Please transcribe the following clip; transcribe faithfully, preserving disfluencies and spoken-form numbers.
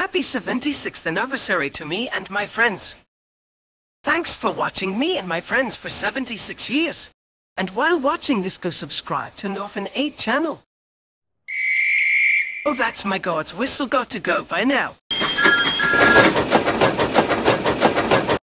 Happy seventy-sixth anniversary to me and my friends. Thanks for watching me and my friends for seventy-six years. And while watching this, go subscribe to Northern eight channel. Oh, that's my God's whistle got to go by now.